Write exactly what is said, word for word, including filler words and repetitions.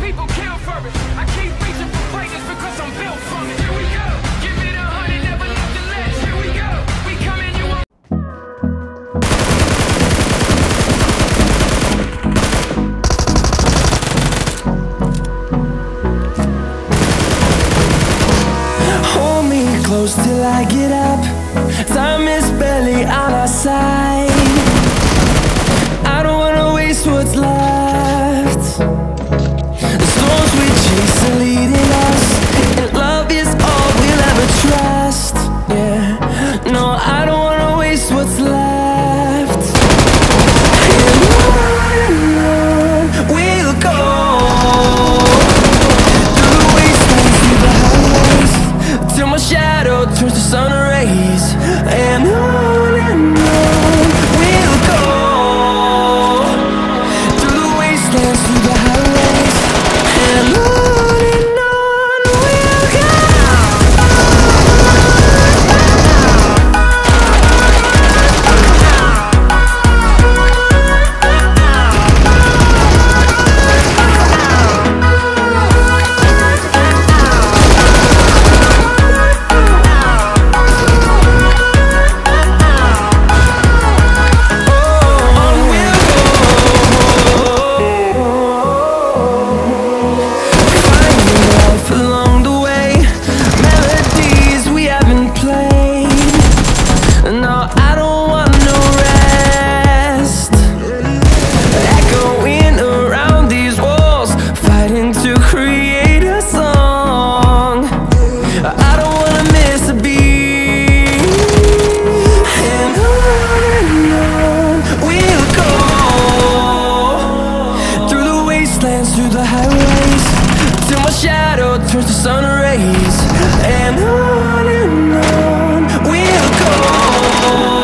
people kill for it. I keep reaching for greatness because I'm built from it. Here we go, give it a hundred, never nothing less. Here we go, we coming, you won't. Hold me close till I get up. Time is barely on our side. I don't wanna waste what's left. The storms we chase are leading us, and love is all we'll ever trust. Yeah, no, I don't wanna waste what's left. And on and on we'll go, through the wastelands, through the highways, till my shadow turns to sun rays. And on and on we'll go, through the wastelands, through the highways. And on and on we'll go. Through the highways, till my shadow turns to sun rays. And on and on we'll go.